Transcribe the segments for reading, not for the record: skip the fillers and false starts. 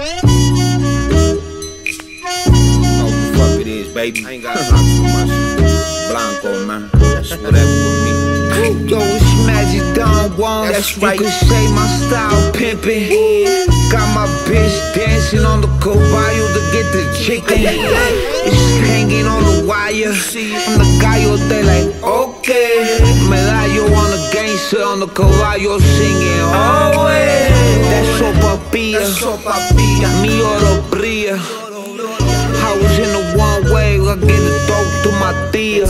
What the fuck it is, baby? I ain't gotta talk too much. Blannco, man. That's whatever with me. Yo, it's Magic Don Juan. That's right. You can say my style pimpin'. Got my bitch dancing on the caballo to get the chicken. It's hanging on the wire. I'm the gallo, they like, okay. Medallo on the gangster on the caballo singing, oh, that's sopa pilla. Mi oro brilla. I was in the one way, I get the dope to my tia.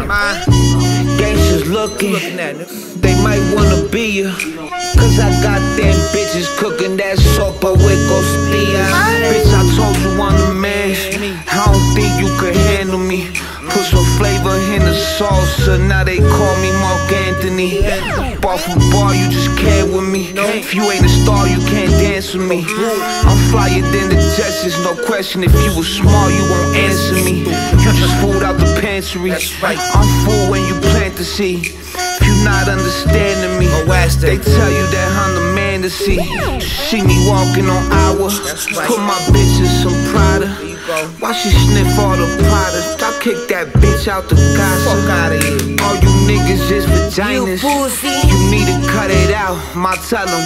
Gangsters looking, they might wanna be ya. Cause I got them bitches cooking that sopa with costillas. Bitch, I told you I'm the man, I don't think you could handle me. Put some flavor in the salsa, now they call me Mark Anthony. Bar for bar, you just can't with me. If you ain't a star, you can't dance with me. I'm flyer than the Jets, no question. If you was smart, you won't answer me. You just food out the pantry. I'm full when you plant the seed. If you not understanding me, they tell you that I'm the man to see. See me walking on hours, put my bitch in some Prada. Why she sniff all the products? I kick that bitch out the casa. Fuck out of here. All you niggas is vaginas. You need to cut it out. Ma, tell them.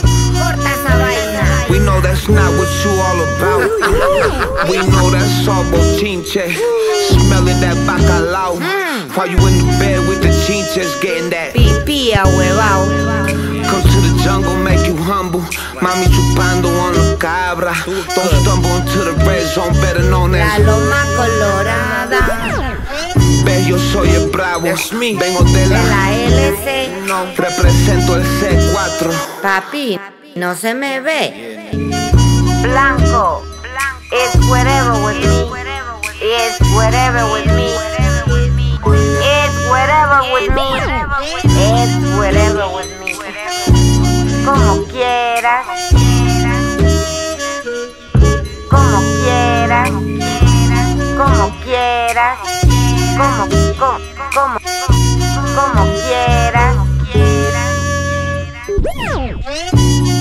We know that's not what you all about. We know that's all bochinche. Smelling that bacalao. While you in the bed with the chinches, getting that pipí ahuevao. Come to the jungle, make you humble. Mami chupando on the cabra. Don't stumble into the red zone, better known as La Loma Colorada. Ve, yo soy el bravo. Vengo de la LC. Represento el C4. Papi, no se me ve. Blannco. It's whatever with me. It's whatever with me. It's whatever with me. It's whatever with me. Como quieras. Como quieras. Como quieras. Como quieras.